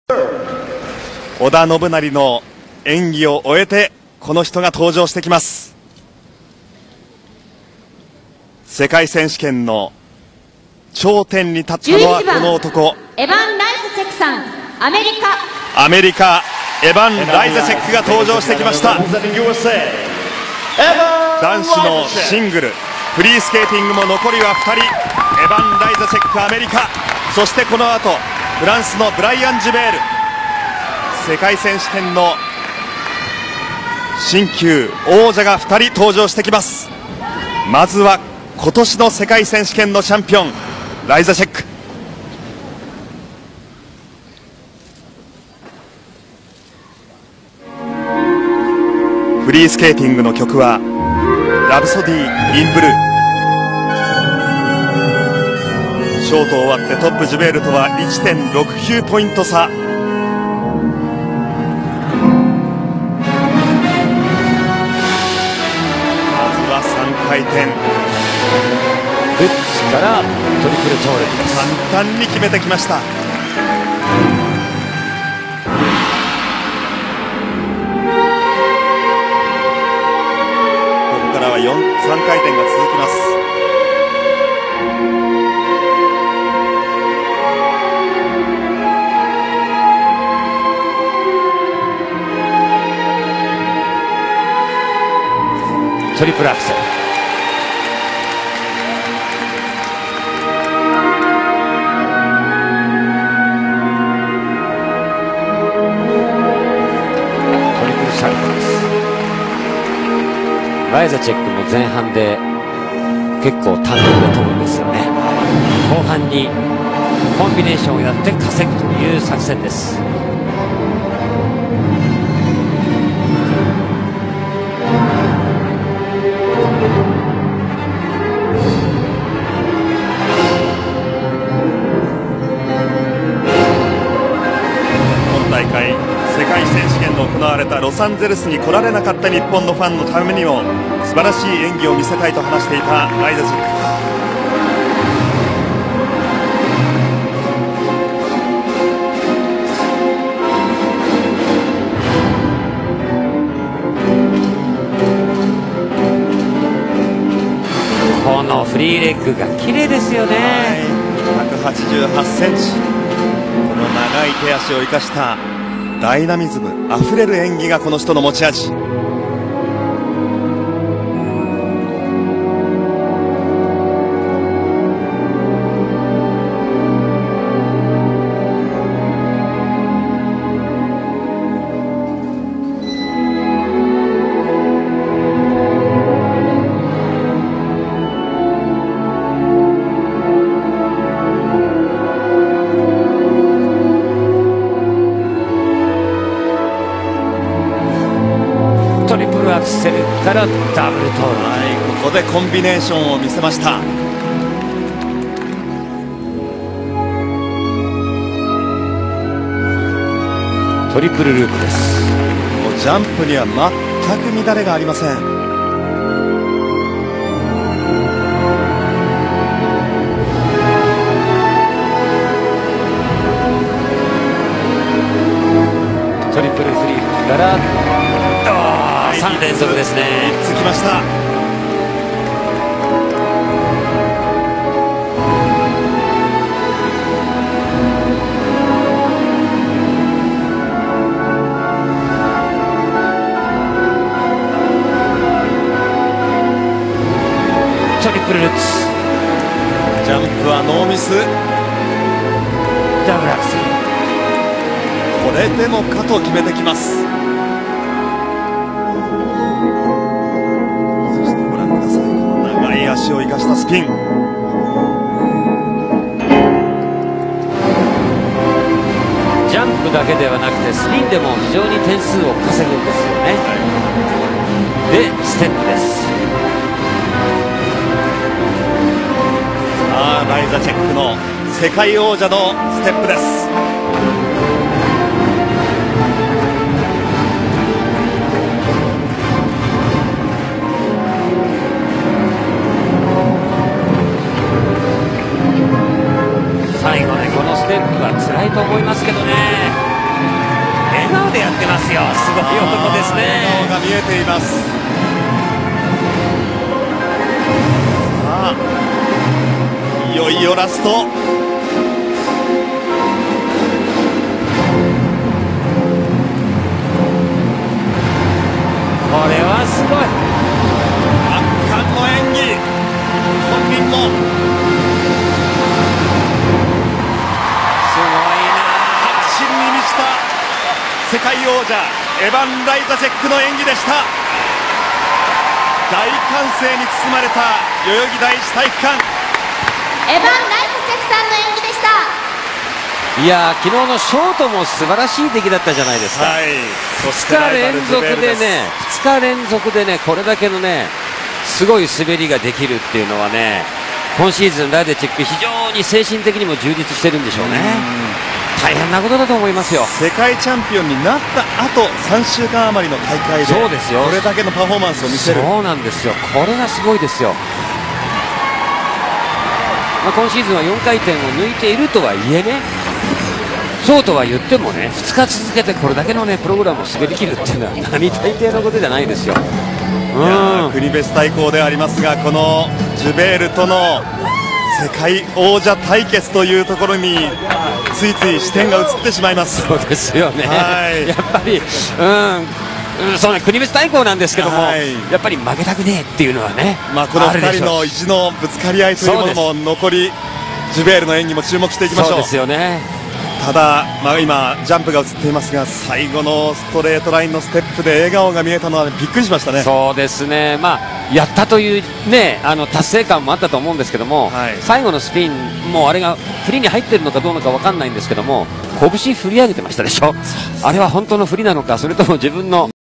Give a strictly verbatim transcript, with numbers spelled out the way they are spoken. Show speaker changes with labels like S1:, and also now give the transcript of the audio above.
S1: 織田信成の演技を終えてこの人が登場してきます。世界選手権の頂点に立ったのはこの男、
S2: エヴァン・ライザチェックさん、アメリカ
S1: アメリカエヴァン・ライザチェックが登場してきました。男子のシングルフリースケーティングも残りはふたり、エヴァン・ライザチェックアメリカ、そしてこの後フランスのブライアン・ジュベール、世界選手権の新旧王者がふたり登場してきます。まずは今年の世界選手権のチャンピオンライザチェック。フリースケーティングの曲はラプソディー・イン・ブルー。ショート終わってトップジュベールとは いってんろくきゅう ポイント差。まずはさんかい転
S3: ルッツからトリプルトーループです。
S1: 簡単に決めてきました。ここからはよん さんかい転が続きます。
S3: トリプルアクセル、トリプルサルコーです。ライザチェックも前半で結構単独で飛ぶんですよね。後半にコンビネーションをやって稼ぐという作戦です。
S1: 大会世界選手権の行われたロサンゼルスに来られなかった日本のファンのためにも素晴らしい演技を見せたいと話していたライザチェック。
S3: このフリーレッグが綺麗ですよね。
S1: ひゃくはちじゅうはちセンチ、この長い手足を生かしたダイナミズムあふれる演技がこの人の持ち味。
S3: アクセルからダブルトーループ、
S1: はい、ここでコンビネーションを見せました。
S3: トリプルループです。
S1: もうジャンプには全く乱れがありません。
S3: トリプルフリップからさん連続ですね。
S1: みっつきました。
S3: トリプルルッツ、
S1: ジャンプはノーミス。
S3: ダブルアクセル、
S1: これでもかと決めてきます。足を生かしたスピン。
S3: ジャンプだけではなくてスピンでも非常に点数を稼ぐんですよね。でステップです。
S1: さあライザチェックの世界王者のステップです。
S3: 最後ね、このステップは辛いと思いますけどね。 てますよ。すごい男ですね。
S1: 笑顔が見えています。さあいよいよラスト。こ
S3: れはすごい。
S1: 圧巻の演技。本人も
S3: すごいな。
S1: 確信に満ちた世界王者エバン・ライザチェックの演技でした。大歓声に包まれた代々木第一体育館。
S2: エバン・ライザチェックさんの演技でした。
S3: いやー、昨日のショートも素晴らしい出来だったじゃないですか。
S1: はい、そ
S3: ふつか連続でね、ふつか連続でね、これだけのね、すごい滑りができるっていうのはね、今シーズンライザチェック非常に精神的にも充実してるんでしょうね。大変なことだと思いますよ。
S1: 世界チャンピオンになった後さんしゅうかん余りの大会で
S3: そうですよ、
S1: これだけのパフォーマンスを見せる。
S3: そうなんですよ、これがすごいですよ。まあ、今シーズンはよんかいてんを抜いているとはいえね、そうとは言ってもね、ふつか続けてこれだけのねプログラムを滑り切るっていうのは何大抵のことじゃないですよ。うん、
S1: 国別対抗でありますが、このジュベールとの世界王者対決というところについつい視点が移ってしまいます。
S3: そうですよね、
S1: はい、
S3: やっぱり、うんうん、そうね、国別対抗なんですけども、
S1: はい、
S3: やっぱり負けたくねえっていうのはね、
S1: まあこのふたりの意地のぶつかり合いというものも残り、ジュベールの演技も注目していきましょう。
S3: そうですよね。
S1: ただ、まあ、今ジャンプが映っていますが、最後のストレートラインのステップで笑顔が見えたのはびっくりしましたね。
S3: そうですね、まあ、やったという、ね、あの達成感もあったと思うんですけども、はい、最後のスピンもあれが振りに入っているのかどうのか分かんないんですけども、拳振り上げてましたでしょ。あれは本当の振りなのか、それとも自分の